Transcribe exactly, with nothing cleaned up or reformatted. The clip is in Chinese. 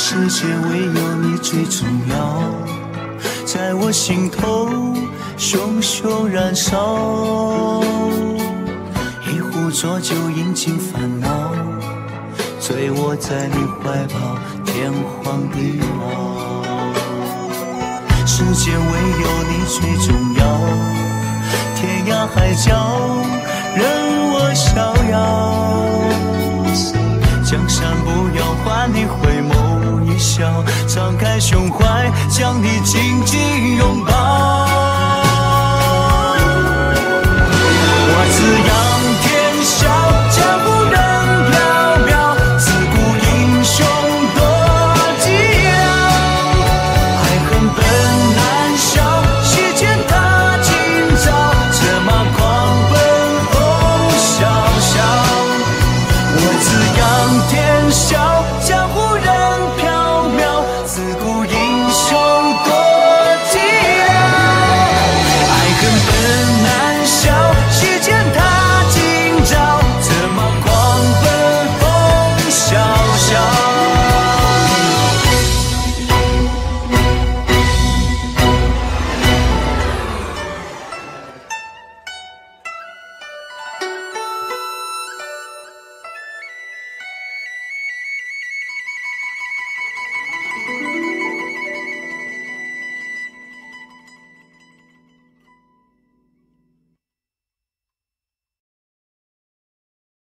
世界唯有你最重要，在我心头熊熊燃烧。一壶浊酒饮尽烦恼，醉卧在你怀抱，天荒地老。世间唯有你最重要，天涯海角任我逍遥。江山不要换你回眸一笑，敞开胸怀将你紧紧拥抱。